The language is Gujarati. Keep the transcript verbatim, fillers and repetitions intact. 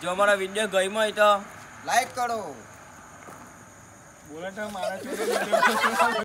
જો અમારા વિડીયો ગમ્યો હોય તો લાઈક કરો. બોલે તો મારા